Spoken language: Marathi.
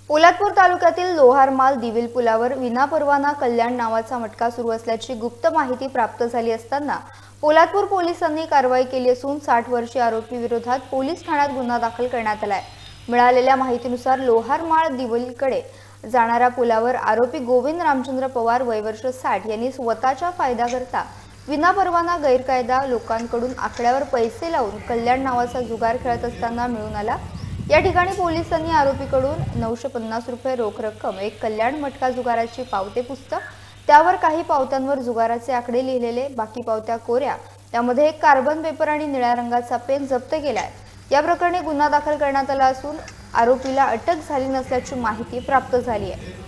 पोलादपूर तालुक्यातील लोहारमाल दिविल पुलावर विनापरवाना कल्याण नावाचा मटका सुरू असल्याची गुप्त माहिती प्राप्त झाली असताना पोलादपूर पोलिसांनी कारवाई केली असून 60 वर्षीय आरोपी विरोधात पोलीस ठाण्यात गुन्हा दाखल करण्यात आलाय। मिळालेल्या माहितीनुसार लोहारमाल दिविलकडे जाणाऱ्या पुलावर आरोपी गोविंद रामचंद्र पवार वय वर्ष 60 यांनी स्वतःच्या फायद्याकरता विनापरवाना गैरकायदा लोकांकडून आकड्यावर पैसे लावून कल्याण नावाचा जुगार खेळत असताना मिळून आला। या ठिकाणी पोलिसांनी आरोपीकडून 950 रुपये रोख रक्कम, एक कल्याण मटका जुगाराची पावते पुस्तक, त्यावर काही पावत्यांवर जुगाराचे आकडे लिहिलेले, बाकी पावत्या कोऱ्या, त्यामध्ये एक कार्बन पेपर आणि निळ्या रंगाचा पेन जप्त केलाय। या प्रकरणी गुन्हा दाखल करण्यात आला असून आरोपीला अटक झाली नसल्याची माहिती प्राप्त झाली आहे।